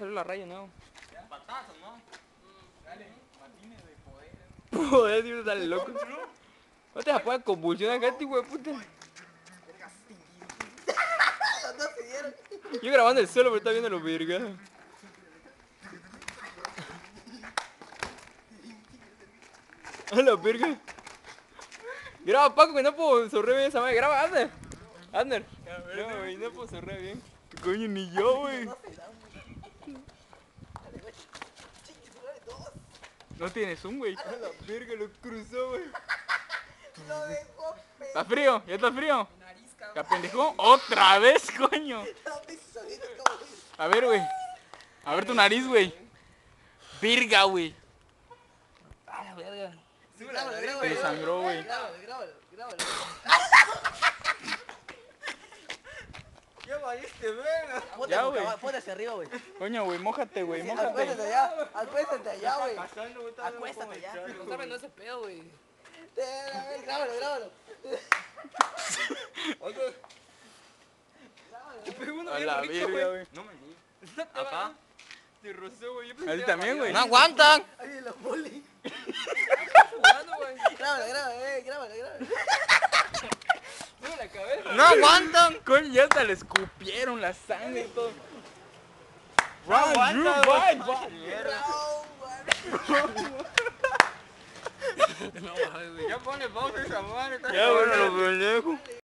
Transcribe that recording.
salió la raya, ¿no? Patazo, ¿no? Dale, Martínez de poder. Joder, tío, dale loco. No te vas a poner convulsionar acá, tío, de puta. Los dos se dieron. Yo grabando el suelo, pero está viendo los vergas. A la verga. Graba, Paco, que no puedo sorrer bien esa madre. Graba, Ander. Ander. No, güey, no puedo sorrer bien. ¿Qué coño? Ni yo, güey. No tienes zoom, güey. A la verga, lo cruzó, güey. Lo dejó feo. ¿Está frío? ¿Ya está frío? ¿Qué pendejo? ¡Otra vez, coño! A ver, güey. A ver tu nariz, güey. Virga, güey. A la verga. Se sangró, güey. Grábalo. Ya valiste, verga. Ya, güey. Ponte hacia arriba, güey. Coño, güey, mójate, güey, mójate. Acuéstate allá, acuéstate allá, güey. Acuéstate allá. No saben, no ese pedo, güey. Grábalo. Oye, A la verga, güey. no me di. Acá. Te rozó, güey. Así también, güey. ¡No aguantan! Ay, los bullying. Jugando, güey. Grábalo. Sube la cabeza. ¡No aguantan! Coño, ya hasta le escupieron la sangre y todo. No aguantan, Right. Ya pone pausa esa madre. Ya, bueno, los pendejos.